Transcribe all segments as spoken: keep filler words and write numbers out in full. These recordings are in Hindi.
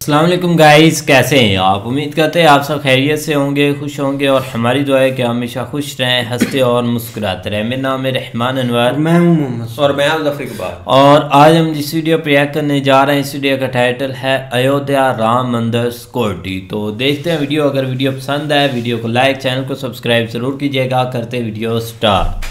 अस्सलाम वालेकुम गाइस, कैसे हैं आप। उम्मीद करते हैं आप सब खैरियत से होंगे, खुश होंगे और हमारी दुआ है कि हमेशा खुश रहें, हंसते और मुस्कुराते रहें। मेरा नाम है रहमान अनवर, मैं हूं मोहम्मद और मैं जफर इकबाल। और आज हम जिस वीडियो पर रिएक्ट करने जा रहे हैं, इस वीडियो का टाइटल है अयोध्या राम मंदिर सिक्योरिटी। तो देखते हैं वीडियो। अगर वीडियो पसंद आए वीडियो को लाइक, चैनल को सब्सक्राइब ज़रूर कीजिएगा। करते वीडियो स्टार्ट।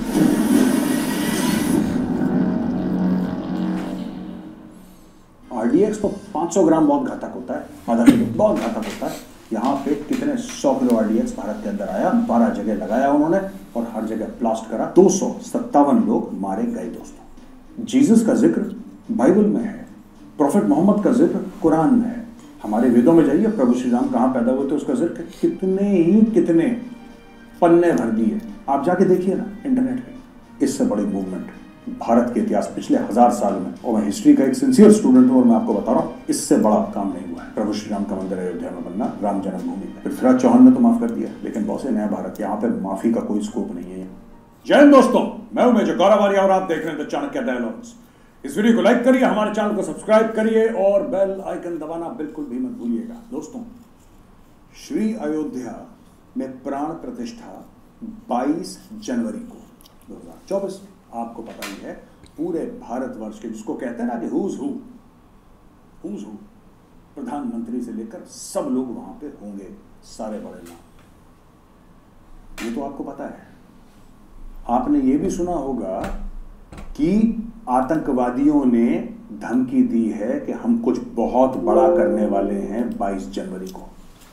आरडीएक्स तो पाँच सौ ग्राम बहुत घातक होता है, आधा किलो बहुत घातक होता है। यहाँ पे कितने सौ किलो आरडीएक्स भारत के अंदर आया, बारह जगह लगाया उन्होंने और हर जगह ब्लास्ट करा। दो सौ सत्तावन लोग मारे गए। दोस्तों, जीसस का जिक्र बाइबल में है, प्रॉफिट मोहम्मद का जिक्र कुरान में है। हमारे वेदों में जाइए, प्रभु श्री राम कहाँ पैदा हुए थे उसका जिक्र कितने ही कितने पन्ने भर दिए। आप जाके देखिए ना इंटरनेट पे। इससे बड़ी मूवमेंट भारत के इतिहास पिछले हजार साल में, और मैं हिस्ट्री का एक सिंसियर स्टूडेंट हूं और मैं आपको बता रहा हूं, इससे बड़ा काम नहीं हुआ है प्रभु श्री राम का मंदिर अयोध्या में बनना, राम जन्मभूमि में। पृथ्वीराज चौहान ने तो माफ कर दिया, लेकिन बहुत से नया भारत, यहाँ पे माफी का कोई स्कोप नहीं है। जय हिंद दोस्तों, मैं हूं मेजर गौरवारिया और आप देख रहे हैं द चाणक्य डायलॉग्स। इस वीडियो को लाइक करिए, हमारे चैनल को सब्सक्राइब करिए और बेल आइकन दबाना बिल्कुल भी मत भूलिएगा। दोस्तों, श्री अयोध्या में प्राण प्रतिष्ठा बाईस जनवरी को दो हजार चौबीस, आपको पता ही है, पूरे भारतवर्ष के, जिसको कहते हैं ना कि हुज हु हुज हु, प्रधानमंत्री से लेकर सब लोग वहां पे होंगे, सारे बड़े नाम। ये तो आपको पता है। आपने ये भी सुना होगा कि आतंकवादियों ने धमकी दी है कि हम कुछ बहुत बड़ा करने वाले हैं बाईस जनवरी को।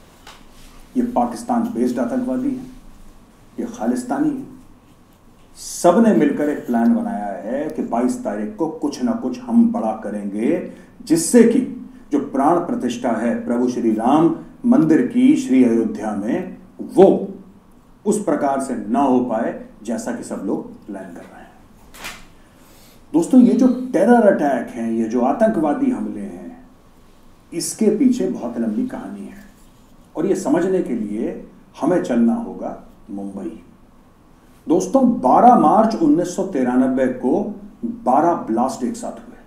ये पाकिस्तान बेस्ड आतंकवादी है, ये खालिस्तानी है। सबने मिलकर एक प्लान बनाया है कि बाईस तारीख को कुछ ना कुछ हम बड़ा करेंगे, जिससे कि जो प्राण प्रतिष्ठा है प्रभु श्री राम मंदिर की श्री अयोध्या में, वो उस प्रकार से ना हो पाए जैसा कि सब लोग प्लान कर रहे हैं। दोस्तों, ये जो टेरर अटैक हैं, ये जो आतंकवादी हमले हैं, इसके पीछे बहुत लंबी कहानी है और ये समझने के लिए हमें चलना होगा मुंबई। दोस्तों, बारह मार्च उन्नीस सौ तिरानबे को बारह ब्लास्ट एक साथ हुए।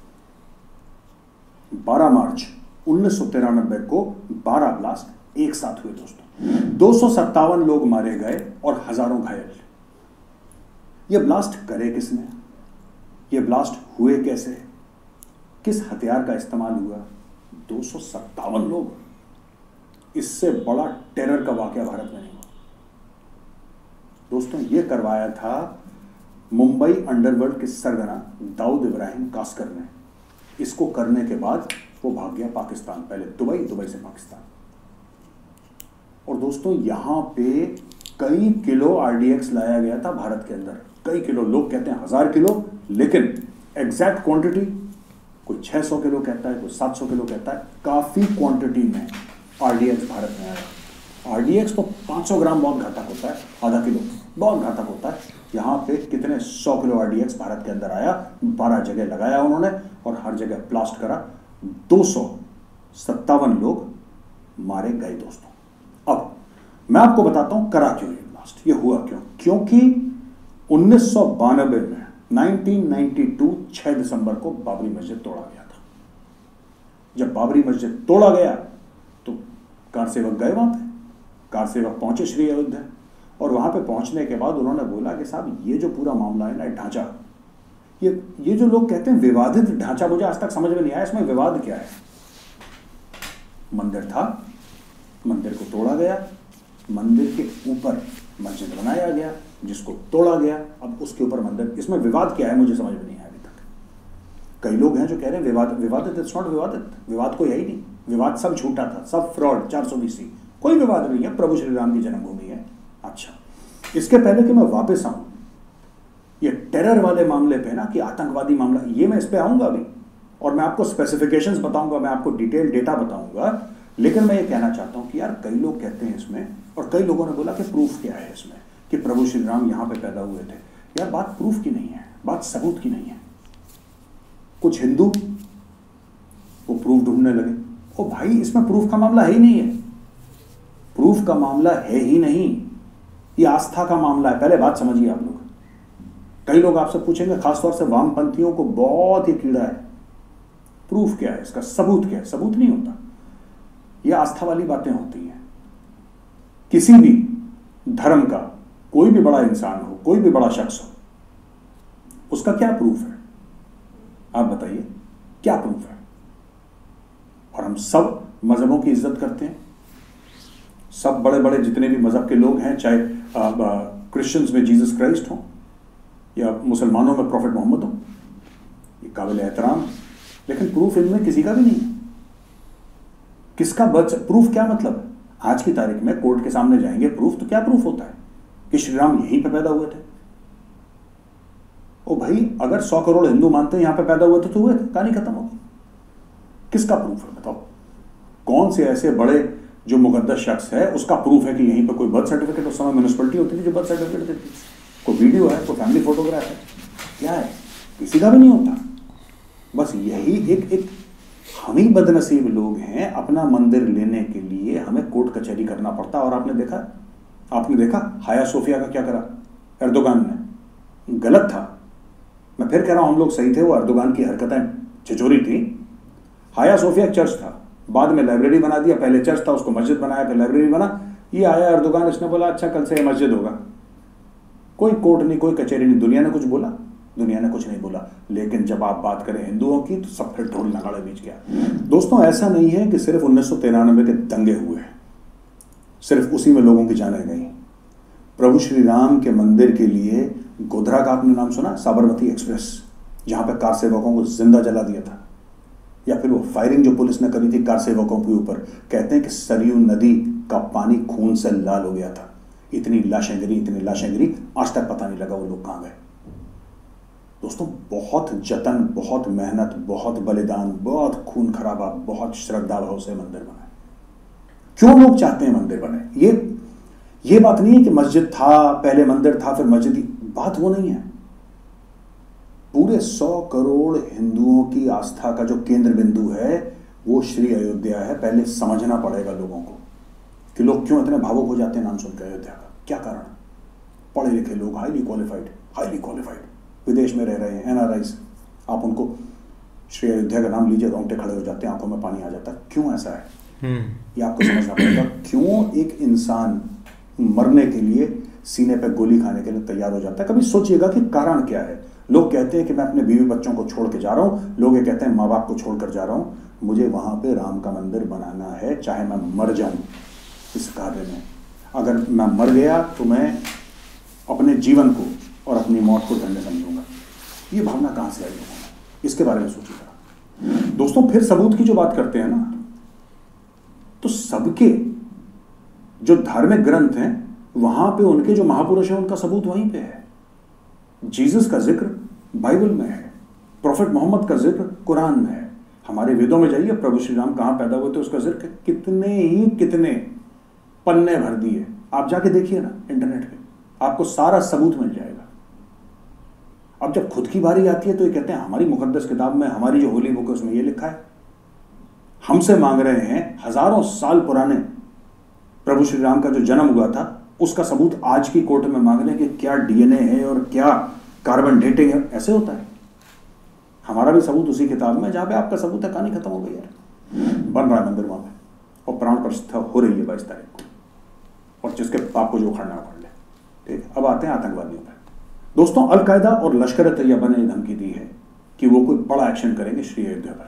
बारह मार्च उन्नीस सौ तिरानबे को बारह ब्लास्ट एक साथ हुए। दोस्तों, दो सौ सत्तावन लोग मारे गए और हजारों घायल। यह ब्लास्ट करे किसने, यह ब्लास्ट हुए कैसे, किस हथियार का इस्तेमाल हुआ? दो सौ सत्तावन लोग। इससे बड़ा टेरर का वाकया भारत में नहीं हुआ। दोस्तों, ये करवाया था मुंबई अंडरवर्ल्ड के सरगना दाऊद इब्राहिम कास्कर ने। इसको करने के बाद वो भाग गया पाकिस्तान, पहले दुबई, दुबई से पाकिस्तान। और दोस्तों, यहां पे कई किलो आरडीएक्स लाया गया था भारत के अंदर, कई किलो। लोग कहते हैं हजार किलो, लेकिन एग्जैक्ट क्वांटिटी कोई छह सौ किलो कहता है, कोई सात सौ किलो कहता है। काफी क्वांटिटी में आरडीएक्स भारत में आया। आरडीएक्स तो पाँच सौ ग्राम बहुत घातक होता है, आधा किलो बहुत घातक होता है। यहाँ पे कितने सौ किलो आरडीएक्स भारत के अंदर आया, बारह जगह लगाया उन्होंने और हर जगह ब्लास्ट करा। दो सौ सत्तावन लोग मारे गए। दोस्तों, अब मैं आपको बताता हूं करा क्यों ये ब्लास्ट, ये हुआ क्यों। क्योंकि उन्नीस सौ बानबे में उन्नीस सौ बानवे छह दिसंबर को बाबरी मस्जिद तोड़ा गया था। जब बाबरी मस्जिद तोड़ा गया तो कार सेवक गए वहां पे, कार सेवक पहुंचे श्री अयोध्या और वहां पे पहुंचने के बाद उन्होंने बोला कि साहब, ये जो पूरा मामला है ना, ढांचा, ये ये जो लोग कहते हैं विवादित ढांचा, मुझे आज तक समझ में नहीं आया इसमें विवाद क्या है। मंदिर था, मंदिर को तोड़ा गया, मंदिर के ऊपर मस्जिद बनाया गया जिसको तोड़ा गया, अब उसके ऊपर मंदिर, इसमें विवाद क्या है मुझे समझ में नहीं आया अभी तक। कई लोग हैं जो कह रहे हैं विवाद विवादित, इट्स नॉट विवादित, विवाद कोई है ही नहीं, विवाद सब झूठा था, सब फ्रॉड, चार सौ बीसी, कोई विवाद नहीं है, प्रभु श्री राम की जन्मभूमि है। अच्छा, इसके पहले कि मैं वापस आऊं ये टेरर वाले मामले पे ना, कि आतंकवादी मामला, ये मैं इस पे आऊंगा अभी और मैं आपको स्पेसिफिकेशंस बताऊंगा, मैं आपको डिटेल डेटा बताऊंगा। लेकिन मैं ये कहना चाहता हूं कि यार, कई लोग कहते हैं इसमें, और कई लोगों ने बोला कि प्रूफ क्या है इसमें कि प्रभु श्री राम यहां पे पैदा हुए थे। यार, बात प्रूफ की नहीं है, बात सबूत की नहीं है। कुछ हिंदू वो प्रूफ ढूंढने लगे। ओ भाई, इसमें प्रूफ का मामला है ही नहीं है, प्रूफ का मामला है ही नहीं, ये आस्था का मामला है। पहले बात समझिए आप लोग। कई लोग आपसे पूछेंगे, खासतौर से वामपंथियों को बहुत ही कीड़ा है प्रूफ क्या है इसका, सबूत क्या है? सबूत नहीं होता। यह आस्था वाली बातें होती हैं। किसी भी धर्म का कोई भी बड़ा इंसान हो, कोई भी बड़ा शख्स हो, उसका क्या प्रूफ है? आप बताइए, क्या प्रूफ है? और हम सब मजहबों की इज्जत करते हैं। सब बड़े बड़े जितने भी मजहब के लोग हैं, चाहे क्रिश्चियंस में जीसस क्राइस्ट हो या मुसलमानों में प्रॉफिट मोहम्मद हो, ये काबिल एहतराम है। लेकिन प्रूफ इनमें किसी का भी नहीं है। किसका बर्थ प्रूफ? क्या मतलब? आज की तारीख में कोर्ट के सामने जाएंगे, प्रूफ तो क्या प्रूफ होता है कि श्री राम यहीं पे पैदा हुए थे? ओ भाई, अगर सौ करोड़ हिंदू मानते हैं यहां पे पैदा हुए थे तो हुए थे, कहानी खत्म होगी। किसका प्रूफ है बताओ? कौन से ऐसे बड़े जो मुकद्दस शख्स है उसका प्रूफ है कि यहीं पे कोई बर्थ सर्टिफिकेट, उस समय म्यूनिसिपलिटी होती थी जो बर्थ सर्टिफिकेट देती थी, कोई वीडियो है, कोई फैमिली फोटोग्राफ है, क्या है? किसी का भी नहीं होता। बस यही एक एक हम ही बदनसीब लोग हैं, अपना मंदिर लेने के लिए हमें कोर्ट कचहरी करना पड़ता। और आपने देखा आपने देखा हाया सोफिया का क्या करा एर्दोगान ने? गलत था। मैं फिर कह रहा हूं, हम लोग सही थे, वो एर्दोगान की हरकतें छिचोरी थी। हाया सोफिया चर्च था, बाद में लाइब्रेरी बना दिया। पहले चर्च था, उसको मस्जिद बनाया, फिर लाइब्रेरी बना। ये आया एर्दोगान, इसने बोला अच्छा कल से ये मस्जिद होगा। कोई कोर्ट नहीं, कोई कचहरी नहीं, दुनिया ने कुछ बोला? दुनिया ने कुछ नहीं बोला। लेकिन जब आप बात करें हिंदुओं की तो सब फिर ढोल नगाड़े बीच गया। दोस्तों, ऐसा नहीं है कि सिर्फ उन्नीस सौ तिरानवे के दंगे हुए हैं, सिर्फ उसी में लोगों की जानें गई। प्रभु श्री राम के मंदिर के लिए गोधरा का आपने नाम सुना? साबरमती एक्सप्रेस, जहां पर कार सेवकों को जिंदा जला दिया था। या फिर वो फायरिंग जो पुलिस ने करी थी कार सेवकों के ऊपर, कहते हैं कि सरयू नदी का पानी खून से लाल हो गया था। इतनी लाशें गिरी, इतनी लाशें गिरी, आज तक पता नहीं लगा वो लोग कहां गए। दोस्तों, बहुत जतन, बहुत मेहनत, बहुत बलिदान, बहुत खून खराबा, बहुत श्रद्धा भाव से मंदिर बना। क्यों लोग चाहते हैं मंदिर बने? ये ये बात नहीं है कि मस्जिद था, पहले मंदिर था फिर मस्जिद, बात वो नहीं है। पूरे सौ करोड़ हिंदुओं की आस्था का जो केंद्र बिंदु है वो श्री अयोध्या है। पहले समझना पड़ेगा लोगों को कि लोग क्यों इतने भावुक हो जाते हैं नाम सुनकर अयोध्या का, क्या कारण? पढ़े लिखे लोग, हाईली क्वालिफाइड हाईली क्वालिफाइड विदेश में रह रहे हैं, एनआरआईज, आप उनको श्री अयोध्या का नाम लीजिए, रोंगटे खड़े हो जाते हैं, आंखों में पानी आ जाता है। क्यों ऐसा है ये आपको समझना पड़ेगा। क्यों एक इंसान मरने के लिए, सीने पे गोली खाने के लिए तैयार हो जाता है? कभी सोचिएगा कि कारण क्या है। लोग कहते हैं कि मैं अपने बीवी बच्चों को छोड़ के जा रहा हूं, लोग ये कहते हैं माँ बाप को छोड़कर जा रहा हूं, मुझे वहां पे राम का मंदिर बनाना है, चाहे मैं मर जाऊं इस कार्य में। अगर मैं मर गया तो मैं अपने जीवन को और अपनी मौत को धन्य समझूंगा। ये भावना कहां से आई लोगों में? इसके बारे में सोचिएगा। दोस्तों, फिर सबूत की जो बात करते हैं ना, तो सबके जो धार्मिक ग्रंथ हैं वहां पे उनके जो महापुरुष हैं उनका सबूत वहीं पे है। जीसस का जिक्र बाइबल में है, प्रॉफिट मोहम्मद का जिक्र कुरान में है। हमारे वेदों में जाइए, प्रभु श्री राम कहां पैदा हुए थे उसका जिक्र कितने ही कितने पन्ने भर दिए। आप जाके देखिए ना इंटरनेट पे, आपको सारा सबूत मिल जाएगा। अब जब खुद की बारी आती है तो ये कहते हैं हमारी मुकद्दस किताब में, हमारी जो होली बुक है उसमें ये लिखा है। हमसे मांग रहे हैं हजारों साल पुराने प्रभु श्री राम का जो जन्म हुआ था उसका सबूत आज की कोर्ट में मांग रहे हैं कि क्या डीएनए है और क्या कार्बन डेटिंग है। ऐसे होता है? हमारा भी सबूत उसी किताब में जहां पे आपका सबूत है, कहानी खत्म हो गई यार। बन रहा है मंदिर वहां पे और प्राण प्रतिष्ठा हो रही है बाईस तारीख को, और जिसके पाप को जो उखाड़ना उखाड़ ले। ठीक, अब आते हैं आतंकवादियों पर। दोस्तों, अलकायदा और लश्कर तैयबा ने धमकी दी है कि वो कोई बड़ा एक्शन करेंगे श्री अयोध्या पर।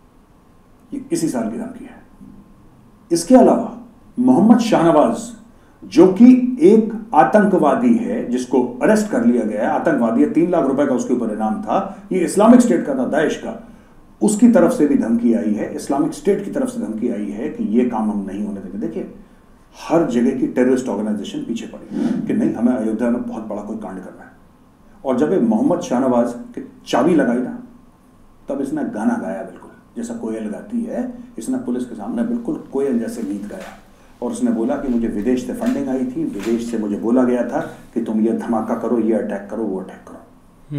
ये इसी साल की धमकी है। इसके अलावा मोहम्मद शाहनवाज, जो कि एक आतंकवादी है, जिसको अरेस्ट कर लिया गया है, आतंकवादी है, तीन लाख रुपए का उसके ऊपर इनाम था, ये इस्लामिक स्टेट का था, दाइश का, उसकी तरफ से भी धमकी आई है, इस्लामिक स्टेट की तरफ से धमकी आई है कि ये काम हम नहीं होने देंगे। देखिए, हर जगह की टेररिस्ट ऑर्गेनाइजेशन पीछे पड़ी कि नहीं, हमें अयोध्या में बहुत बड़ा कोई कांड करना है। और जब ये मोहम्मद शाहनवाज की चाबी लगाई ना, तब इसने गाना गाया, बिल्कुल जैसा कोयल गाती है। इसने पुलिस के सामने बिल्कुल कोयल जैसे गीत गाया और उसने बोला कि मुझे विदेश से फंडिंग आई थी, विदेश से मुझे बोला गया था कि तुम ये धमाका करो, ये अटैक करो, वो अटैक करो।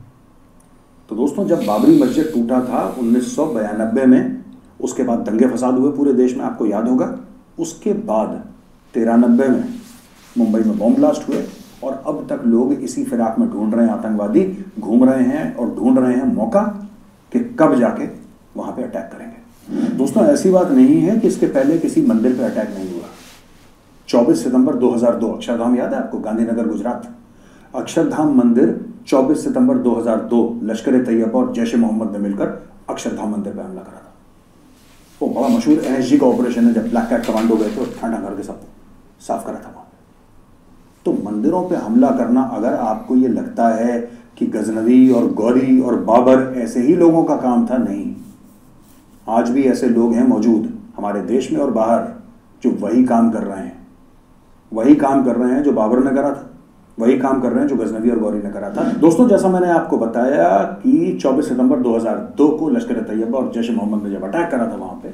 तो दोस्तों, जब बाबरी मस्जिद टूटा था उन्नीस सौ बयानबे में, उसके बाद दंगे फसाद हुए पूरे देश में, आपको याद होगा। उसके बाद तिरानबे में मुंबई में बॉम्ब ब्लास्ट हुए और अब तक लोग इसी फिराक में ढूंढ रहे हैं, आतंकवादी घूम रहे हैं और ढूंढ रहे हैं मौका कि कब जाके वहां पे अटैक करेंगे। दोस्तों ऐसी बात नहीं है कि इसके पहले किसी मंदिर पे अटैक नहीं हुआ। चौबीस सितंबर दो हज़ार दो, अक्षरधाम याद है आपको, गांधीनगर गुजरात, अक्षरधाम मंदिर चौबीस सितंबर दो हज़ार दो लश्कर तैयबा और जैश ए मोहम्मद ने मिलकर अक्षरधाम मंदिर पर हमला करा था। वो बड़ा मशहूर एनएसजी का ऑपरेशन है, जब ब्लैक कैट कमांडो गए थे और ठंडा करके सब साफ करा था वहां। तो मंदिरों पे हमला करना, अगर आपको ये लगता है कि गजनवी और गौरी और बाबर ऐसे ही लोगों का काम था, नहीं, आज भी ऐसे लोग हैं मौजूद हमारे देश में और बाहर जो वही काम कर रहे हैं, वही काम कर रहे हैं जो बाबर ने करा था, वही काम कर रहे हैं जो गजनवी और गौरी ने करा था। दोस्तों जैसा मैंने आपको बताया कि चौबीस सितंबर दो हज़ार दो को लश्कर तैयबा और जैश ए मोहम्मद ने जब अटैक करा था वहां पे,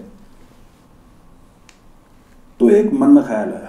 तो एक मन में ख्याल आया,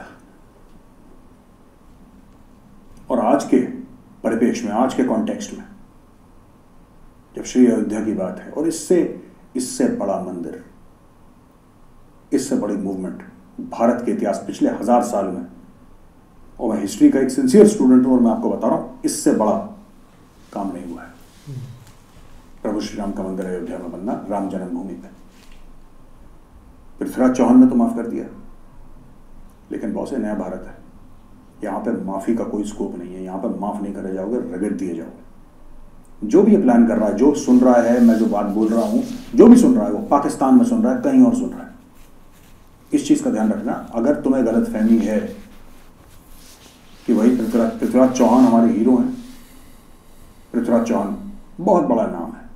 और आज के परिपेक्ष में, आज के कॉन्टेक्स्ट में, जब श्री अयोध्या की बात है और इससे इससे बड़ा मंदिर, इससे बड़ी मूवमेंट भारत के इतिहास पिछले हजार साल में, और मैं हिस्ट्री का एक सिंसियर स्टूडेंट हूं और मैं आपको बता रहा हूं, इससे बड़ा काम नहीं हुआ है। प्रभु श्री राम का मंदिर अयोध्या में बनना, राम जन्मभूमि पे। पृथ्वीराज चौहान ने तो माफ कर दिया, लेकिन बहुत से नया भारत है, यहां पे माफी का कोई स्कोप नहीं है। यहां पे माफ नहीं करे जाओगे, रगड़ दिए जाओगे। जो भी ये प्लान कर रहा है, जो सुन रहा है, मैं जो बात बोल रहा हूं, जो भी सुन रहा है, वो पाकिस्तान में सुन रहा है, कहीं और सुन रहा है, इस चीज का ध्यान रखना। अगर तुम्हें गलत फहमी है कि वही पृथ्वीराज पृथ्वीराज चौहान हमारे हीरो हैं, पृथ्वीराज चौहान बहुत बड़ा नाम है,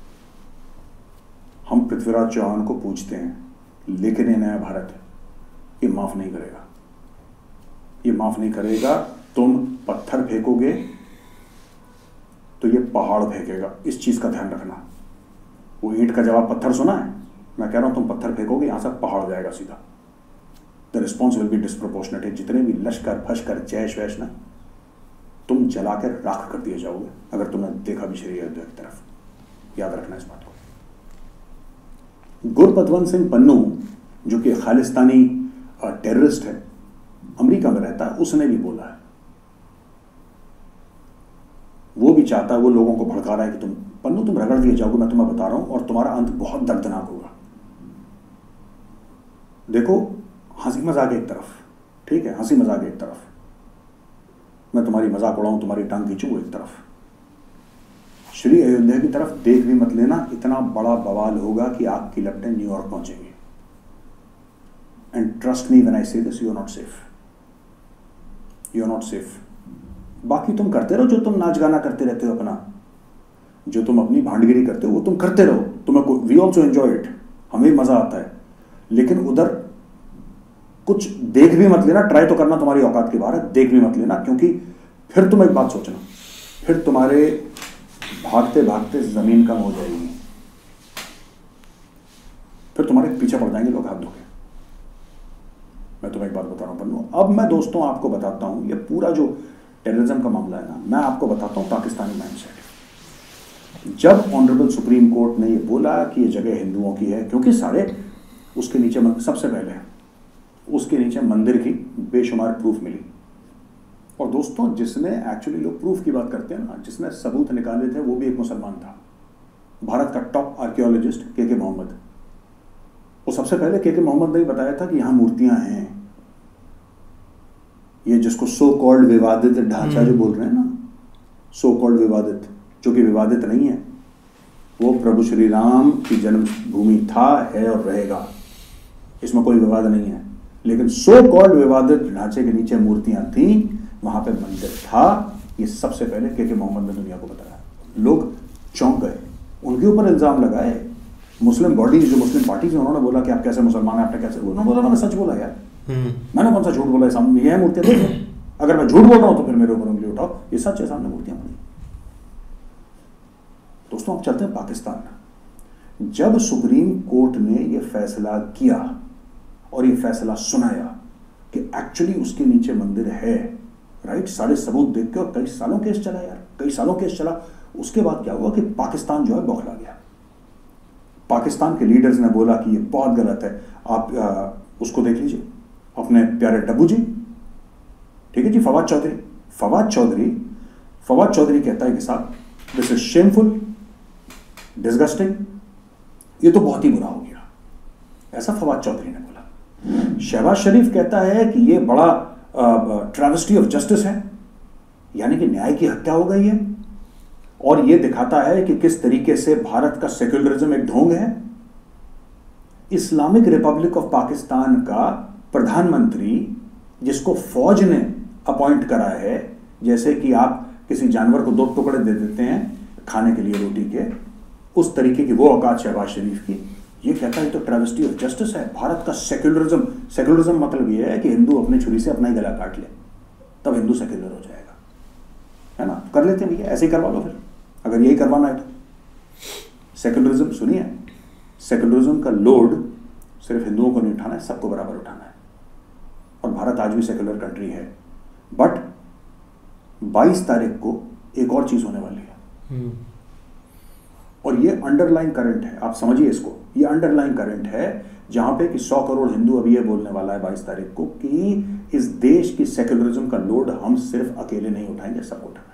हम पृथ्वीराज चौहान को पूछते हैं, लेकिन ये नया भारत है, ये माफ नहीं करेगा, ये माफ नहीं करेगा। तुम पत्थर फेंकोगे तो ये पहाड़ फेंकेगा, इस चीज का ध्यान रखना। वो ईंट का जवाब पत्थर सुना है, मैं कह रहा हूं तुम पत्थर फेंकोगे, यहां से पहाड़ जाएगा सीधा। The response will be disproportionate. जितने भी लश्कर फश्कर जैश वैश ना, तुम जला कर राख कर दिए जाओगे अगर तुमने देखा भी श्री अयोध्या की तरफ। याद रखना इस बात को। गुरपतवंत सिंह पन्नू, जो कि खालिस्तानी टेररिस्ट है, अमेरिका में रहता है, उसने भी बोला है, वो भी चाहता है, वो लोगों को भड़का रहा है कि तुम पन्नू तुम रगड़ दिए जाओगे, मैं तुम्हें बता रहा हूं, और तुम्हारा अंत बहुत दर्दनाक होगा। देखो, हंसी मजाक एक तरफ, ठीक है, हंसी मजाक एक तरफ, मैं तुम्हारी मजाक उड़ाऊं, तुम्हारी टांग खींचूं एक तरफ, श्री अयोध्या की तरफ देख भी मत लेना, इतना बड़ा बवाल होगा कि आग की लपटें न्यूयॉर्क पहुंचेंगी। And trust me when I say this, you are not safe, you are not safe. बाकी तुम करते रहो जो तुम नाच गाना करते रहते हो, अपना जो तुम अपनी भांडगिरी करते हो वो तुम करते रहो, तुम्हें वी ऑल्सो एंजॉय इट, हमें मजा आता है, लेकिन उधर कुछ देख भी मत लेना, ट्राई तो करना तुम्हारी औकात के बाहर है, देख भी मत लेना, क्योंकि फिर तुम एक बात सोचना, फिर तुम्हारे भागते भागते जमीन कम हो जाएगी, फिर तुम्हारे पीछे पड़ जाएंगे लोग हाथ धो के। मैं तुम्हें एक बात बता रहा हूं पन्नू। अब मैं दोस्तों आपको बताता हूं, ये पूरा जो टेररिज्म का मामला है ना, मैं आपको बताता हूं पाकिस्तानी माइंडसेट। जब ऑनरेबल सुप्रीम कोर्ट ने ये बोला कि ये जगह हिंदुओं की है, क्योंकि साढ़े उसके नीचे सबसे पहले उसके नीचे मंदिर की बेशुमार प्रूफ मिली, और दोस्तों जिसने एक्चुअली लोग प्रूफ की बात करते हैं ना, जिसने सबूत निकाले थे, वो भी एक मुसलमान था, भारत का टॉप आर्कियोलॉजिस्ट के के मोहम्मद। वो सबसे पहले के के मोहम्मद ने ही बताया था कि यहां मूर्तियां हैं, ये जिसको सो कॉल्ड विवादित ढांचा जो बोल रहे हैं ना, सो कॉल्ड विवादित, जो कि विवादित नहीं है, वो प्रभु श्री राम की जन्मभूमि था, है और रहेगा, इसमें कोई विवाद नहीं है। लेकिन सो कॉल्ड विवादित ढांचे के नीचे मूर्तियां थी, वहां पे मंदिर था, ये सबसे पहले के के मोहम्मद ने दुनिया को बताया। लोग चौंक गए, उनके ऊपर इल्जाम लगाए, मुस्लिम बॉडी जो मुस्लिम पार्टी थी, उन्होंने बोला कि आप कैसे मुसलमान हैं, आपने कैसे, उन्होंने बोला मैंने सच बोला यार, मैंने कौन सा झूठ बोला है, सामने ये है मूर्तियां देखो, अगर मैं झूठ बोल रहा हूं तो फिर मेरे ऊपर उंगली उठाओ, ये सच है, सामने मूर्तियां पड़ी। दोस्तों अब चलते हैं पाकिस्तान। जब सुप्रीम कोर्ट ने यह फैसला किया और ये फैसला सुनाया कि एक्चुअली उसके नीचे मंदिर है, राइट, सारे सबूत देख के, और कई सालों केस चला यार, कई सालों केस चला, उसके बाद क्या हुआ कि पाकिस्तान जो है बौखला गया। पाकिस्तान के लीडर्स ने बोला कि ये बहुत गलत है, आप आ, उसको देख लीजिए, अपने प्यारे डब्बू जी, ठीक है जी, फवाद चौधरी फवाद चौधरी फवाद चौधरी कहता है कि साहब दिस इज शेमफुल, डिसगस्टिंग, ये तो बहुत ही बुरा हो गया, ऐसा फवाद चौधरी ने बोला। शहबाज शरीफ कहता है कि ये बड़ा ट्रेवेस्टी ऑफ जस्टिस है, यानी कि न्याय की हत्या हो गई है, और ये दिखाता है कि किस तरीके से भारत का सेक्युलरिज्म एक ढोंग है। इस्लामिक रिपब्लिक ऑफ पाकिस्तान का प्रधानमंत्री, जिसको फौज ने अपॉइंट करा है, जैसे कि आप किसी जानवर को दो टुकड़े दे देते हैं खाने के लिए रोटी के, उस तरीके की वो औकात शहबाज शरीफ की, ये कहता है तो ट्रेवेस्टी ऑफ जस्टिस है। भारत का सेक्युलरिज्म, सेक्युलरिज्म मतलब ये है कि हिंदू अपने छुरी से अपना ही गला काट ले, तब हिंदू सेक्युलर हो जाएगा, है ना? कर लेते हैं भैया, ऐसे ही करवा लो फिर, अगर यही करवाना है तो। सेक्युलरिज्म सुनिए, सेक्युलरिज्म का लोड सिर्फ हिंदुओं को नहीं उठाना है, सबको बराबर उठाना है। और भारत आज भी सेक्युलर कंट्री है, बट बाईस तारीख को एक और चीज होने वाली है, और ये अंडरलाइन करंट है, आप समझिए इसको, ये अंडरलाइन करंट है जहां पे कि सौ करोड़ हिंदू अभी ये बोलने वाला है बाईस तारीख को कि इस देश की सेक्युलरिज्म का लोड हम सिर्फ अकेले नहीं उठाएंगे, सबको उठाना है।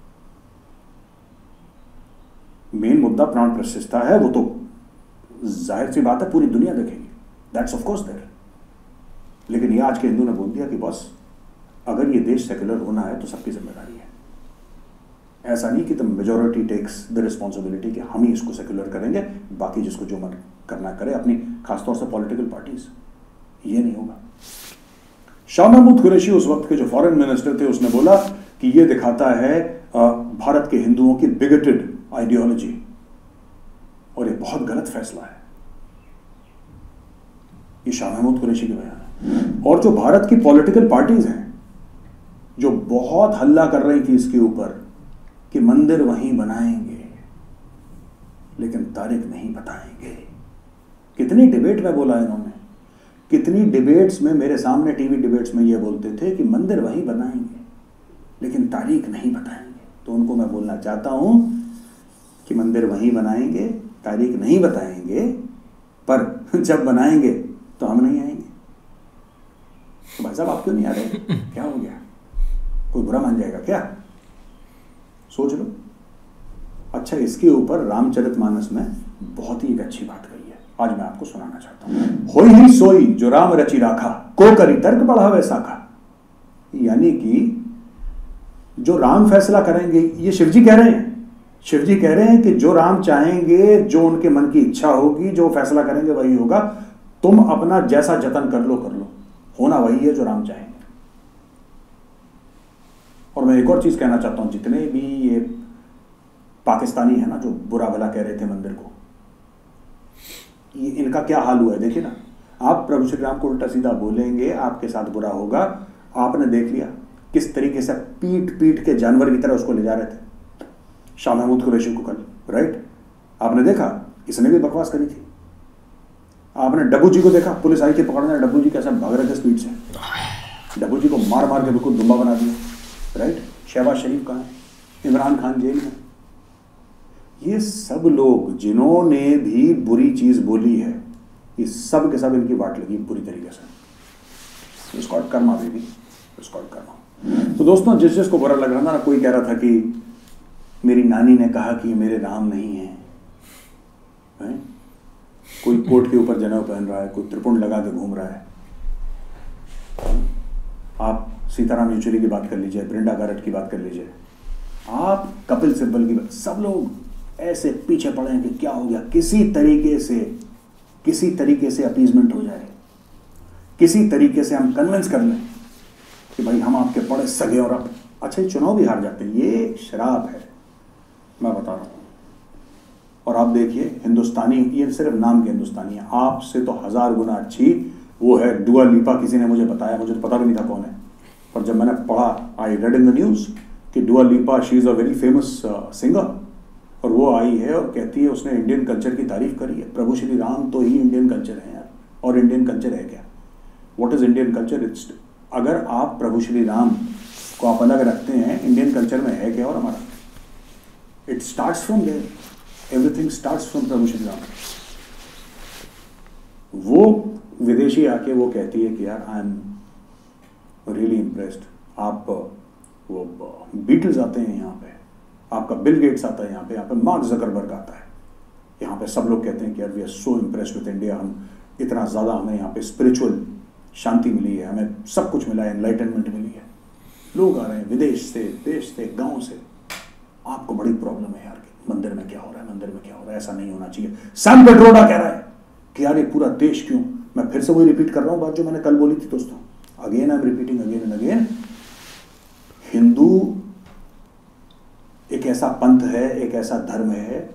मेन मुद्दा प्राण प्रतिष्ठा है, वो तो जाहिर सी बात है पूरी दुनिया देखेगी, दैट्स ऑफ कोर्स देयर। लेकिन ये आज के हिंदू ने बोल दिया कि बस अगर ये देश सेक्युलर होना है तो सबकी जिम्मेदारी है। ऐसा नहीं कि the majority takes the responsibility कि हम ही इसको सेक्युलर करेंगे, बाकी जिसको जो मन करना करे, अपनी खासतौर से पॉलिटिकल पार्टीज, ये नहीं होगा। शाह महमूद कुरैशी उस वक्त के जो फॉरेन मिनिस्टर थे, उसने बोला कि ये दिखाता है भारत के हिंदुओं की बिगेटेड आइडियोलॉजी, और ये बहुत गलत फैसला है। ये शाह महमूद कुरैशी के बयान है। और जो भारत की पॉलिटिकल पार्टीज हैं, जो बहुत हल्ला कर रही थी इसके ऊपर कि मंदिर वहीं बनाएंगे लेकिन तारीख नहीं बताएंगे, कितनी डिबेट में बोला इन्होंने, कितनी डिबेट्स में, मेरे सामने टीवी डिबेट्स में ये बोलते थे कि मंदिर वहीं बनाएंगे लेकिन तारीख नहीं बताएंगे। तो उनको मैं बोलना चाहता हूं कि मंदिर वहीं बनाएंगे, तारीख नहीं बताएंगे, पर जब बनाएंगे तो हम नहीं आएंगे। तो भाई साहब आप क्यों नहीं आ रहे? क्या हो गया? कोई बुरा मान जाएगा क्या? सोच लो। अच्छा, इसके ऊपर रामचरितमानस में बहुत ही एक अच्छी बात कही है, आज मैं आपको सुनाना चाहता हूं। होई ही सोई जो राम रचि राखा, को करी तर्क बढ़ावे साखा। यानी कि जो राम फैसला करेंगे, ये शिव जी कह रहे हैं, शिव जी कह रहे हैं कि जो राम चाहेंगे, जो उनके मन की इच्छा होगी, जो फैसला करेंगे वही होगा। तुम अपना जैसा जतन कर लो कर लो, होना वही है जो राम चाहेंगे। और मैं एक और चीज कहना चाहता हूं, जितने भी ये पाकिस्तानी है ना जो बुरा भला कह रहे थे मंदिर को, ये इनका क्या हाल हुआ है देखिए ना। आप प्रभु श्री राम को उल्टा सीधा बोलेंगे, आपके साथ बुरा होगा। आपने देख लिया किस तरीके से पीट पीट के जानवर की तरह उसको ले जा रहे थे शाह महमूद कुरैशी को कल, राइट? आपने देखा, इसने भी बकवास करी थी। आपने डब्बू जी को देखा, पुलिस आई थी पकड़ने, डब्बू जी कैसे भाग रहे थे स्पीड से, डब्बू जी को मार मार के बिल्कुल दुम्बा बना दिया, राइट? शहबाज शरीफ कहाँ है? इमरान खान जेल में। ये सब लोग जिन्होंने भी बुरी चीज बोली है, ये सब के सब इनकी वाट लगी पूरी तरीके से। Scott karma baby, Scott karma. तो दोस्तों, जिस जिसको बुरा लग रहा था ना, कोई कह रहा था कि मेरी नानी ने कहा कि ये मेरे राम नहीं है, है? कोई कोट के ऊपर जनेऊ पहन रहा है, कोई त्रिपुंड लगा के घूम रहा है। आप सीताराम येचुरी की बात कर लीजिए, ब्रिंडा गारट की बात कर लीजिए, आप कपिल सिब्बल की बात, सब लोग ऐसे पीछे पड़े हैं कि क्या हो गया, किसी तरीके से किसी तरीके से अपीजमेंट हो जाए, किसी तरीके से हम कन्विंस कर लें कि भाई हम आपके बड़े सगे, और आप अच्छा चुनाव भी हार जाते हैं। ये शराब है, मैं बता रहा हूँ। और आप देखिए, हिंदुस्तानी, ये सिर्फ नाम के हिंदुस्तानी है, आपसे तो हजार गुना अच्छी वो है दुआ लिपा। किसी ने मुझे बताया, मुझे तो पता भी नहीं था कौन है, पर जब मैंने पढ़ा, I read in the news कि Dua Lipa she is a very famous singer, और वो आई है और कहती है उसने इंडियन कल्चर की तारीफ करी है। प्रभु श्री राम तो ही इंडियन कल्चर है यार, और इंडियन कल्चर है क्या? What is Indian culture? It's, अगर आप प्रभु श्री राम को आप अलग रखते हैं, इंडियन कल्चर में है क्या? और हमारा it starts from there, everything starts from प्रभु श्री राम। वो विदेशी आके वो कहती है कि यार आई एम रियली इम्प्रेस्ड, आप वो बीटल्स आते हैं यहाँ पे, आपका बिल गेट्स आता है यहाँ पे, यहाँ पे मार्क जकरबर्ग आता है, यहाँ पे सब लोग कहते हैं कि यार we are so impressed with India, हम इतना ज़्यादा, हमें यहाँ पे स्पिरिचुअल शांति मिली है, हमें सब कुछ मिला है, एनलाइटनमेंट मिली है। लोग आ रहे हैं विदेश से, देश से, गाँव से। आपको बड़ी प्रॉब्लम है यार, मंदिर में क्या हो रहा है, मंदिर में क्या हो रहा है, ऐसा नहीं होना चाहिए। सैम पेड्रोडा कह रहा है कि यार ये पूरा देश क्यों, मैं फिर से वही रिपीट कर रहा हूँ बात जो मैंने कल बोली थी दोस्तों, again I am repeating again and again. Hindu एक ऐसा पंथ है, एक ऐसा धर्म है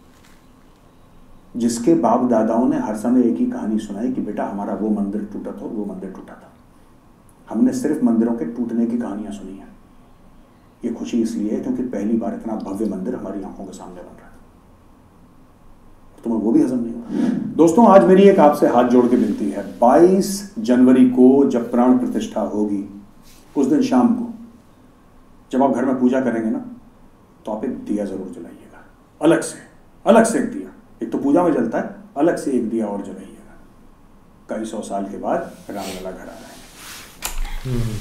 जिसके बाप दादाओं ने हर समय एक ही कहानी सुनाई कि बेटा हमारा वो मंदिर टूटा था, वो मंदिर टूटा था। हमने सिर्फ मंदिरों के टूटने की कहानियां सुनी हैं। ये खुशी इसलिए है क्योंकि पहली बार इतना भव्य मंदिर हमारी आंखों के सामने बन रहा है, तुम्हें वो भी हजम नहीं हो रहा। दोस्तों आज मेरी एक आपसे हाथ जोड़ के विनती है, बाईस जनवरी को जब प्राण प्रतिष्ठा होगी, उस दिन शाम को जब आप घर में पूजा करेंगे ना, तो आप एक दिया जरूर जलाइएगा, अलग से, अलग से एक दिया। एक तो पूजा में जलता है, अलग से एक दिया और जलाइएगा। कई सौ साल के बाद रामलला घर आ रहे हैं।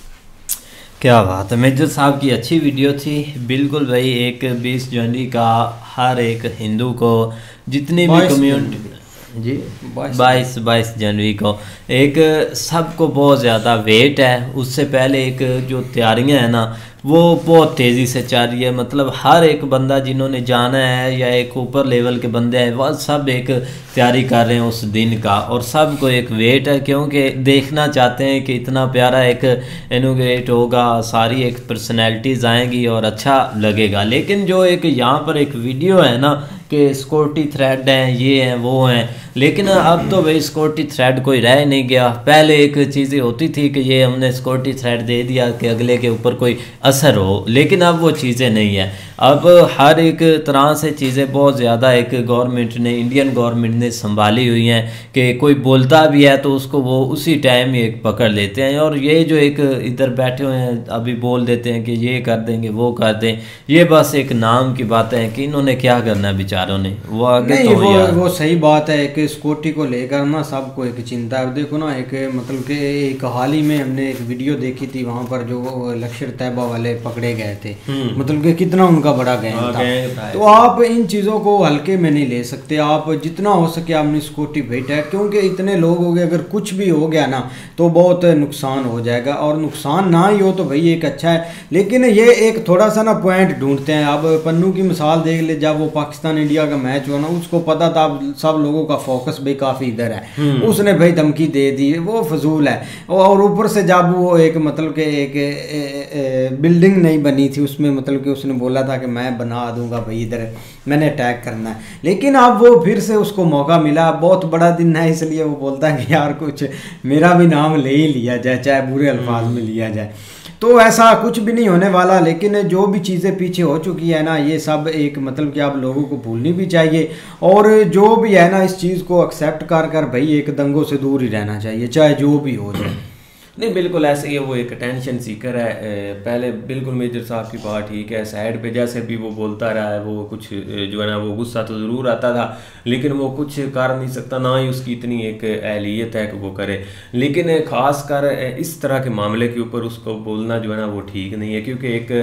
क्या बात है, मेजर साहब की अच्छी वीडियो थी। बिल्कुल भाई, एक बीस जनवरी का हर एक हिंदू को, जितनी भी कम्युनिटी जी बाईस बाईस जनवरी को एक सबको बहुत ज़्यादा वेट है। उससे पहले एक जो तैयारियां हैं ना, वो बहुत तेज़ी से चल रही है। मतलब हर एक बंदा जिन्होंने जाना है या एक ऊपर लेवल के बंदे हैं, वह सब एक तैयारी कर रहे हैं उस दिन का, और सबको एक वेट है क्योंकि देखना चाहते हैं कि इतना प्यारा एक इनोग्रेट होगा, सारी एक पर्सनैलिटीज़ आएंगी और अच्छा लगेगा। लेकिन जो एक यहाँ पर एक वीडियो है ना कि सिक्योरिटी थ्रेड हैं, ये हैं, वो हैं, लेकिन अब तो भाई सिक्योरिटी थ्रेड कोई रह नहीं गया। पहले एक चीज़ें होती थी कि ये हमने सिक्योरिटी थ्रेड दे दिया कि अगले के ऊपर कोई असर हो, लेकिन अब वो चीज़ें नहीं है। अब हर एक तरह से चीज़ें बहुत ज़्यादा एक गवर्नमेंट ने, इंडियन गवर्नमेंट ने संभाली हुई हैं कि कोई बोलता भी है तो उसको वो उसी टाइम ही एक पकड़ लेते हैं। और ये जो एक इधर बैठे हुए हैं अभी बोल देते हैं कि ये कर देंगे, वो कर दें, ये बस एक नाम की बातें हैं कि इन्होंने क्या करना है बेचारों ने। वो आगे नहीं, तो वो यार वो सही बात है कि स्कूटी को लेकर ना सबको एक चिंता है। देखो ना, एक मतलब कि एक हाल ही में हमने एक वीडियो देखी थी, वहाँ पर जो लश्कर तैयबा वाले पकड़े गए थे, मतलब कि कितना उनका बड़ा गैंग था। तो आप इन चीज़ों को हल्के में नहीं ले सकते। आप जितना हो सके आपने स्कूटी भेटा है, क्योंकि इतने लोग हो गए, अगर कुछ भी हो गया ना तो बहुत नुकसान हो जाएगा। और नुकसान ना ही हो तो भाई एक अच्छा है, लेकिन ये एक थोड़ा सा ना पॉइंट ढूंढते हैं। अब पन्नू की मिसाल देख ले, जब वो पाकिस्तान इंडिया का मैच हुआ ना, उसको पता था सब लोगों का फोकस भाई काफ़ी इधर है, उसने भाई धमकी दे दी, वो फजूल है। और ऊपर से जब वो एक मतलब कि एक ए, ए, बिल्डिंग नहीं बनी थी उसमें, मतलब कि उसने बोला था कि मैं बना दूंगा भाई, इधर मैंने अटैक करना है। लेकिन अब वो फिर से उसको मौका मिला, बहुत बड़ा दिन है, इसलिए वो बोलता है कि यार कुछ मेरा भी नाम ले ही लिया जाए, चाहे बुरे अल्फाज में लिया जाए। तो ऐसा कुछ भी नहीं होने वाला। लेकिन जो भी चीज़ें पीछे हो चुकी है ना, ये सब एक मतलब कि आप लोगों को भूलनी भी चाहिए, और जो भी है ना इस चीज़ को एक्सेप्ट कर कर भाई एक दंगों से दूर ही रहना चाहिए, चाहे जो भी हो जाए। नहीं, बिल्कुल ऐसे ही है, वो एक अटेंशन सीकर है। पहले बिल्कुल मेजर साहब की बात ठीक है, साइड पे जैसे भी वो बोलता रहा है, वो कुछ जो है ना वो गुस्सा तो ज़रूर आता था, लेकिन वो कुछ कर नहीं सकता, ना ही उसकी इतनी एक अहलियत है कि वो करे। लेकिन ख़ास कर इस तरह के मामले के ऊपर उसको बोलना जो है ना वो ठीक नहीं है, क्योंकि एक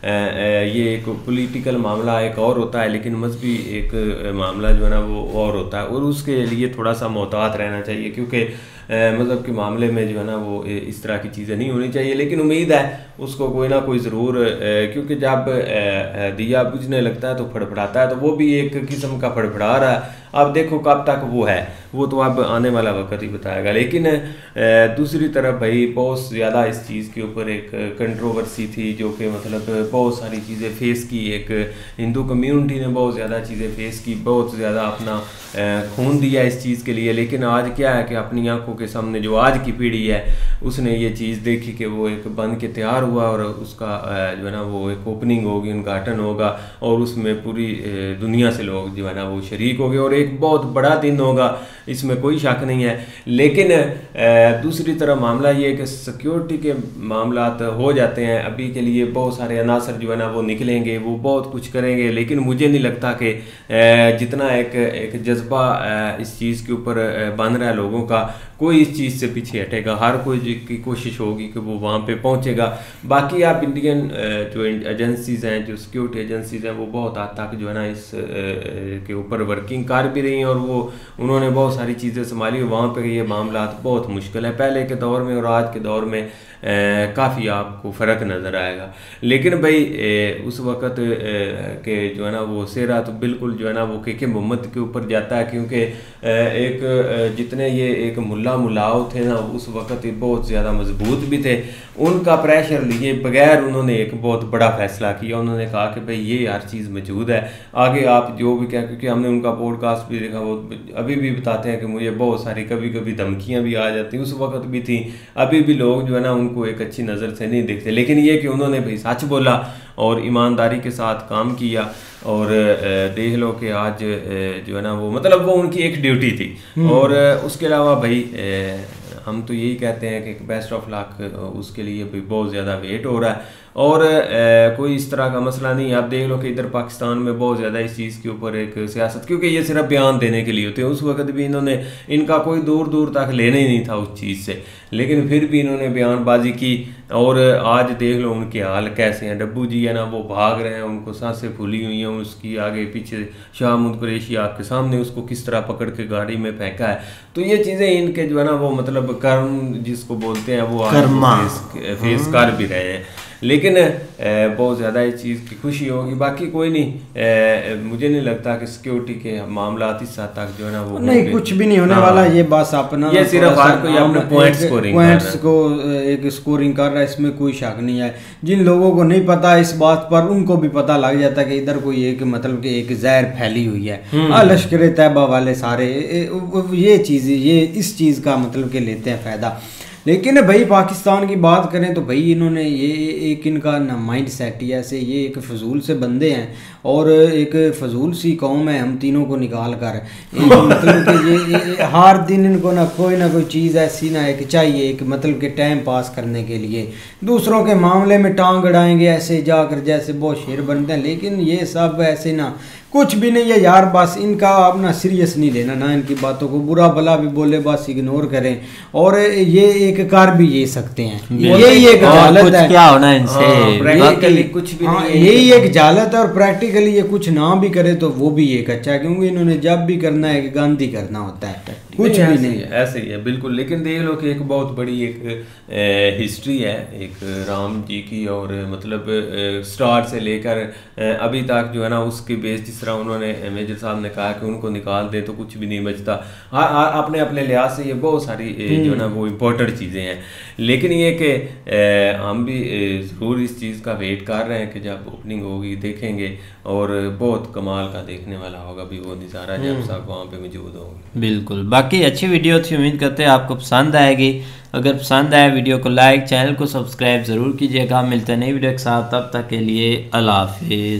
ये एक पॉलिटिकल मामला एक और होता है, लेकिन मजहबी एक मामला जो है ना वो और होता है, और उसके लिए थोड़ा सा मोहतात रहना चाहिए, क्योंकि मतलब के मामले में जो है ना वो इस तरह की चीज़ें नहीं होनी चाहिए। लेकिन उम्मीद है उसको कोई ना कोई ज़रूर, क्योंकि जब दिया बुझने लगता है तो फड़फड़ाता है, तो वो भी एक किस्म का फड़फड़ा रहा है। अब देखो कब तक वो है, वो तो अब आने वाला वक्त ही बताएगा। लेकिन दूसरी तरफ भाई बहुत ज़्यादा इस चीज़ के ऊपर एक कंट्रोवर्सी थी, जो कि मतलब बहुत सारी चीज़ें फेस की, एक हिंदू कम्यूनिटी ने बहुत ज़्यादा चीज़ें फेस की, बहुत ज़्यादा अपना खून दिया इस चीज़ के लिए। लेकिन आज क्या है कि अपनी आंखों के सामने जो आज की पीढ़ी है उसने ये चीज़ देखी कि वो एक बन के तैयार हुआ, और उसका जो है ना वो एक ओपनिंग होगी, उद्घाटन होगा, और उसमें पूरी दुनिया से लोग जो है ना वो शरीक हो गए, और एक बहुत बड़ा दिन होगा, इसमें कोई शक नहीं है। लेकिन दूसरी तरफ मामला ये है कि सिक्योरिटी के मामला हो जाते हैं, अभी के लिए बहुत सारे अनासर जो है ना वो निकलेंगे, वो बहुत कुछ करेंगे, लेकिन मुझे नहीं लगता कि जितना एक एक जज्बा इस चीज़ के ऊपर बन रहा है लोगों का, कोई इस चीज़ से पीछे हटेगा, हर कोई की कोशिश होगी कि वो वहाँ पे पहुँचेगा। बाकी आप इंडियन जो एजेंसीज़ हैं, जो सिक्योरिटी एजेंसीज़ हैं, वो बहुत हद तक जो है ना इस के ऊपर वर्किंग कर भी रही हैं और वो उन्होंने बहुत सारी चीज़ें संभाली। वहाँ पे ये मामला बहुत मुश्किल है, पहले के दौर में और आज के दौर में काफ़ी आपको फ़र्क नज़र आएगा। लेकिन भाई ए, उस वक़्त के जो है ना वो सेरा तो बिल्कुल जो है ना वो के के मोहम्मद के ऊपर जाता है, क्योंकि एक जितने ये एक मुल्ला मुलाव थे ना उस वक़्त बहुत ज़्यादा मजबूत भी थे, उनका प्रेशर लिए बगैर उन्होंने एक बहुत बड़ा फ़ैसला किया। उन्होंने कहा कि भाई ये हर चीज़ मौजूद है, आगे आप जो भी क्या, क्योंकि हमने उनका पॉडकास्ट भी देखा, वो अभी भी बताते हैं कि मुझे बहुत सारी कभी कभी धमकियाँ भी आ जाती, उस वक़्त भी थी, अभी भी लोग जो है ना को एक अच्छी नज़र से नहीं देखते। लेकिन ये कि उन्होंने भाई सच बोला और ईमानदारी के साथ काम किया और देख लो कि आज जो है ना वो मतलब वो उनकी एक ड्यूटी थी। और उसके अलावा भाई हम तो यही कहते हैं कि बेस्ट ऑफ लक, उसके लिए भी बहुत ज़्यादा वेट हो रहा है और ए, कोई इस तरह का मसला नहीं। आप देख लो कि इधर पाकिस्तान में बहुत ज़्यादा इस चीज़ के ऊपर एक सियासत, क्योंकि ये सिर्फ बयान देने के लिए होते हैं, उस वक्त भी इन्होंने इनका कोई दूर दूर तक लेना ही नहीं था उस चीज़ से, लेकिन फिर भी इन्होंने बयानबाजी की। और आज देख लो उनके हाल कैसे हैं। डब्बू जी है ना वो भाग रहे हैं, उनको सांसें फूली हुई हैं, उसकी आगे पीछे शाह महमूद कुरैशी आपके सामने उसको किस तरह पकड़ के गाड़ी में फेंका है। तो ये चीज़ें इनके जो है ना वो मतलब कर्म जिसको बोलते हैं वो फेस, फेस कर भी रहे हैं। लेकिन बहुत ज़्यादा इस चीज़ की खुशी होगी। बाकी कोई नहीं, ए, मुझे नहीं लगता कि सिक्योरिटी के मामला इस हद तक जो है ना वो नहीं कुछ भी नहीं होने वाला। ये बस अपना ये सिर्फ हर कोई अपने पॉइंट स्कोरिंग पॉइंट्स को एक स्कोरिंग कर रहा है, इसमें कोई शक नहीं है। जिन लोगों को नहीं पता इस बात पर उनको भी पता लग जाता है कि इधर कोई एक मतलब कि एक जहर फैली हुई है। हाँ, लश्कर तैयबा वाले सारे ये चीज़ ये इस चीज़ का मतलब कि लेते हैं फ़ायदा। लेकिन भाई पाकिस्तान की बात करें तो भाई इन्होंने ये एक इनका माइंड सेट ही ऐसे, ये एक फजूल से बंदे हैं और एक फजूल सी कौम है। हम तीनों को निकाल कर मतलब कि ये, ये हर दिन इनको ना कोई ना कोई चीज़ ऐसी ना एक चाहिए, एक मतलब कि टाइम पास करने के लिए दूसरों के मामले में टांग अड़ाएंगे ऐसे जाकर जैसे बहुत शेर बनते हैं। लेकिन ये सब ऐसे ना कुछ भी नहीं है यार, बस इनका अपना सीरियस नहीं लेना, ना इनकी बातों को बुरा भला भी बोले बस इग्नोर करें। और ये एक कार भी ये सकते हैं, यही एक जालत है, क्या होना इनसे प्रैक्टिकली कुछ भी नहीं, यही एक जालत है। और प्रैक्टिकली ये कुछ ना भी करे तो वो भी एक अच्छा है, क्योंकि इन्होंने जब भी करना है कि गांधी करना होता है, कुछ भी नहीं है, ऐसे ही है बिल्कुल। लेकिन देख लो कि एक बहुत बड़ी एक हिस्ट्री है एक राम जी की, और मतलब स्टार्ट से लेकर अभी तक जो है ना उसके बेस जिस तरह उन्होंने मेजर साहब ने कहा कि उनको निकाल दे तो कुछ भी नहीं बचता। हाँ, अपने अपने लिहाज से ये बहुत सारी जो है ना वो इम्पोर्टेंट चीज़ें हैं। लेकिन ये कि हम भी ज़रूर इस चीज़ का वेट कर रहे हैं कि जब ओपनिंग होगी देखेंगे, और बहुत कमाल का देखने वाला होगा भी वो नज़ारा जब सब वहाँ पे मौजूद होंगे। बिल्कुल। बाकी अच्छी वीडियो थी, उम्मीद करते हैं आपको पसंद आएगी। अगर पसंद आए वीडियो को लाइक, चैनल को सब्सक्राइब ज़रूर कीजिएगा। मिलते हैं नई वीडियो के साथ, तब तक के लिए अल्लाह हाफिज़।